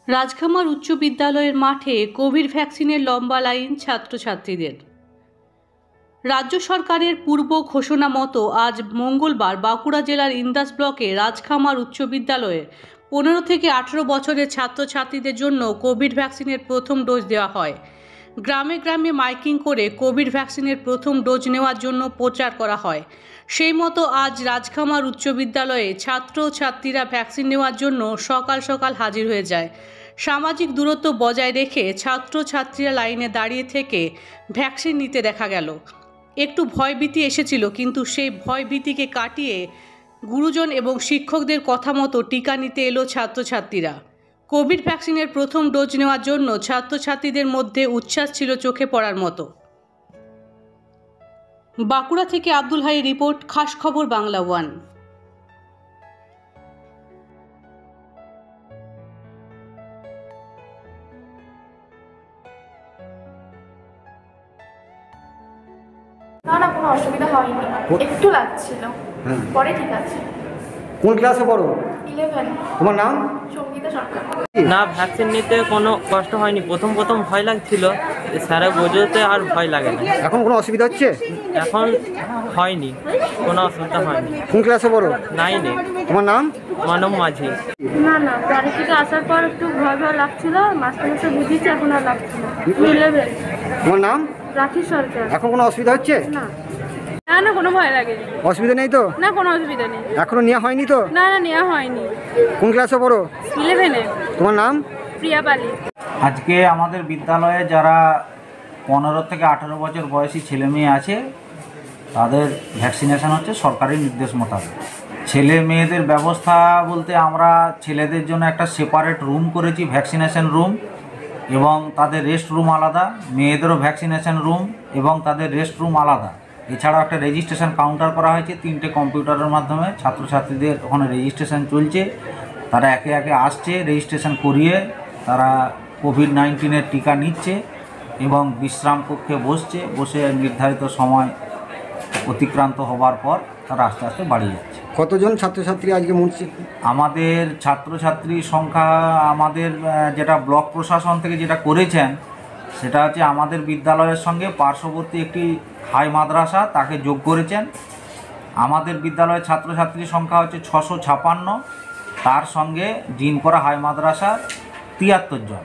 রাজখামার উচ্চ বিদ্যালয়ের মাঠে কোভিড ভ্যাকসিনের লম্বা লাইন ছাত্রছাত্রীদের। রাজ্য সরকারের পূর্ব ঘোষণা মতো আজ মঙ্গলবার বাঁকুড়া জেলার ইন্দাস ব্লকে রাজখামার উচ্চ বিদ্যালয়ে 15 থেকে 18 বছরের ছাত্রছাত্রীদের জন্য কোভিড ভ্যাকসিনের প্রথম ডোজ দেওয়া হয়। গ্রামে গ্রামে মাইকিং করে কোভিড ভ্যাকসিনের প্রথম ডোজ নেওয়ার জন্য প্রচার করা হয়। সেই মতো আজ রাজখামার উচ্চ বিদ্যালয়ে ছাত্রছাত্রীরা ভ্যাকসিন নেওয়ার জন্য সকাল সকাল হাজির হয়ে যায়। সামাজিক দূরত্ব বজায় রেখে ছাত্রছাত্রীরা লাইনে দাঁড়িয়ে থেকে ভ্যাকসিন নিতে দেখা গেল। একটু ভয়ভীতি এসেছিল, কিন্তু সেই ভয়ভীতিকে কাটিয়ে গুরুজন এবং শিক্ষকদের কথা মতো টিকা নিতে এলো ছাত্রছাত্রীরা। কোভিড ভ্যাকসিনের প্রথম ডোজ নেওয়ার জন্য ছাত্রছাত্রীদের মধ্যে উচ্ছ্বাস ছিল চোখে পড়ার মতো। বাঁকুড়া থেকে আব্দুল হাই রিপোর্ট, খাস খবর বাংলা 1। না কোনো অসুবিধা হয়নি, একটু লাগছিল, পরে ঠিক আছে। কোন ক্লাসে পড়ো? 11। তোমার নাম? সঙ্গীতা সরকার। না, ভ্যাকসিন নিতে কোনো কষ্ট হয়নি। প্রথম ভয় লাগছিল, স্যারে বোঝাতে আর ভয় লাগে না। এখন কোনো অসুবিধা হচ্ছে? এখন হয়নি, কোনো অসুবিধা হয়নি। কোন ক্লাসে পড়ো? 9-এ। তোমার নাম? মানব মাঝি। না বাড়ি থেকে আসার পর একটু ভয় লাগছিল, মাঝে বুঝিয়েছি, এখন আর লাগছিল। 11। তোমার নাম? রাখি সরকার। এখন কোনো অসুবিধা হচ্ছে? না কোনো ভয় লাগেনি। অসুবিধা নেই তো? না কোনো অসুবিধা নেই। এখনো নেওয়া হয়নি তো? না নেওয়া হয়নি। কোন ক্লাসে পড়ো? 11-এ। তোমার নাম? প্রিয়া পালি। আজকে আমাদের বিদ্যালয়ে যারা 15 থেকে 18 বছর বয়সী ছেলে মেয়ে আছে তাদের ভ্যাকসিনেশন হচ্ছে সরকারি নির্দেশ মোতাবেক। ছেলে মেয়েদের ব্যবস্থা বলতে আমরা ছেলেদের জন্য একটা সেপারেট রুম করেছি, ভ্যাকসিনেশন রুম, এবং তাদের রেস্ট রুম আলাদা। মেয়েদেরও ভ্যাকসিনেশন রুম এবং তাদের রেস্ট রুম আলাদা। এছাড়াও একটা রেজিস্ট্রেশন কাউন্টার করা হয়েছে 3টে কম্পিউটারের মাধ্যমে। ছাত্রছাত্রীদের ওখানে রেজিস্ট্রেশন চলছে, তারা একে একে আসছে, রেজিস্ট্রেশন করিয়ে তারা কোভিড-19-এর টিকা নিচ্ছে এবং বিশ্রাম কক্ষে বসে নির্ধারিত সময় অতিক্রান্ত হবার পর তারা আস্তে আস্তে বাড়ি যাচ্ছে। কতজন ছাত্রছাত্রী আজকে মরছে? আমাদের ছাত্রছাত্রীর সংখ্যা আমাদের যেটা ব্লক প্রশাসন থেকে যেটা করেছেন সেটা হচ্ছে আমাদের বিদ্যালয়ের সঙ্গে পার্শ্ববর্তী একটি হাই মাদ্রাসা তাকে যোগ করেছেন। আমাদের বিদ্যালয়ের ছাত্রছাত্রীর সংখ্যা হচ্ছে 656, তার সঙ্গে জিনকরা হাই মাদ্রাসা 73 জন।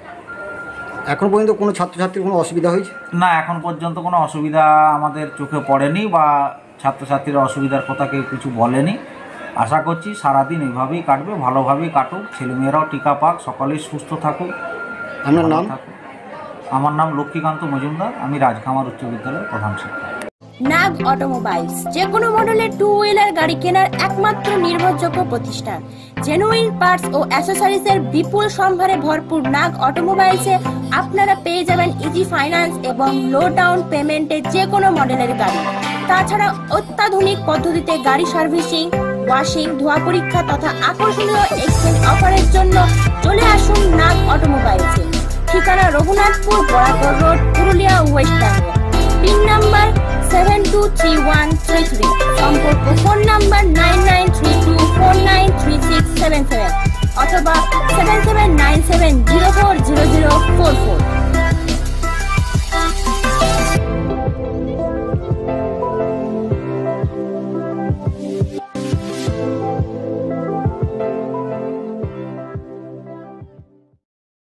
এখন পর্যন্ত কোনো ছাত্রছাত্রীর কোনো অসুবিধা হয়েছে? না, এখন পর্যন্ত কোনো অসুবিধা আমাদের চোখে পড়েনি বা ছাত্রছাত্রীরা অসুবিধার কথা কেউ কিছু বলেনি। আশা করছি সারাদিন এইভাবেই কাটবে, ভালোভাবেই কাটুক, ছেলেমেয়েরাও টিকা পাক, সকলেই সুস্থ থাকুক। আপনার নাম? আমার নাম লক্ষ্মীকান্ত মজুমদার, আমি রাজখামার উচ্চ বিদ্যালয়ের প্রধান শিক্ষক। নাগ অটোমোবাইলস যে কোনো মডেলের 2 হুইলার গাড়ি কেনার একমাত্র নির্ভরযোগ্য প্রতিষ্ঠান। জেনুইন পার্টস ও অ্যাসেসরিজের বিপুল সম্ভারে ভরপুর নাগ অটোমোবাইলসে আপনারা পেয়ে যাবেন ইজি ফাইন্যান্স এবং লো ডাউন পেমেন্টে যে কোনো মডেলের গাড়ি। তাছাড়া অত্যাধুনিক পদ্ধতিতে গাড়ি সার্ভিসিং, ওয়াশিং, ধোয়া পরীক্ষা তথা আকর্ষণীয় এক্সচেঞ্জ অফারের জন্য চলে আসুন নাগ অটোমোবাইলসে। ঠিকানা Raghunathpur, Barakar road, Purulia, West Bengal. Pin number 723133। সম্পর্ক ফোন নাম্বার 9932493677 অথবা 7797040044।